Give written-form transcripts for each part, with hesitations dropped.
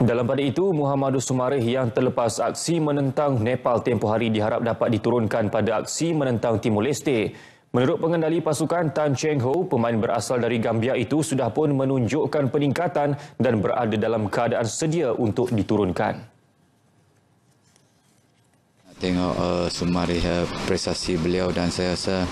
Dalam pada itu, Muhammadus Sumareh yang terlepas aksi menentang Nepal tempoh hari diharap dapat diturunkan pada aksi menentang Timor Leste. Menurut pengendali pasukan Tan Cheng Ho, pemain berasal dari Gambia itu sudah pun menunjukkan peningkatan dan berada dalam keadaan sedia untuk diturunkan. Tengok Sumareh, prestasi beliau dan saya rasa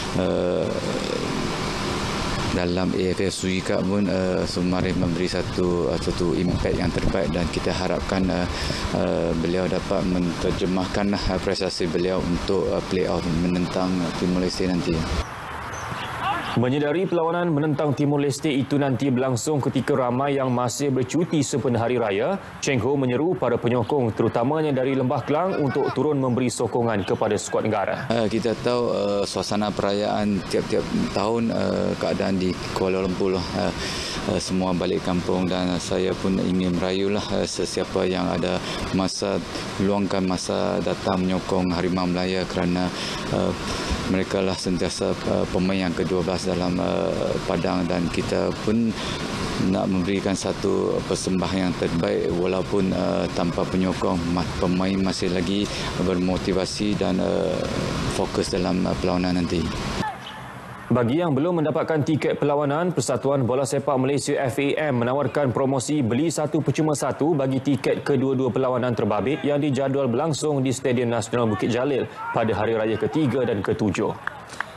dalam AFF Suzuka pun Sumareh memberi satu impact yang terbaik dan kita harapkan beliau dapat menerjemahkan prestasi beliau untuk play-off menentang Timor Leste nanti. Menyedari perlawanan menentang Timor Leste itu nanti berlangsung ketika ramai yang masih bercuti sempena Hari Raya, Cheng Ho menyeru para penyokong terutamanya dari Lembah Kelang untuk turun memberi sokongan kepada skuad negara. Kita tahu suasana perayaan tiap-tiap tahun keadaan di Kuala Lumpur semua balik kampung dan saya pun ingin merayulah sesiapa yang ada masa luangkan masa datang menyokong Harimau Melaya kerana mereka lah sentiasa pemain yang ke-12 dalam padang dan kita pun nak memberikan satu persembahan yang terbaik walaupun tanpa penyokong. Pemain masih lagi bermotivasi dan fokus dalam perlawanan nanti. Bagi yang belum mendapatkan tiket perlawanan, Persatuan Bola Sepak Malaysia FAM menawarkan promosi beli satu percuma satu bagi tiket kedua-dua perlawanan terbabit yang dijadual berlangsung di Stadium Nasional Bukit Jalil pada Hari Raya ke-3 dan ke-7.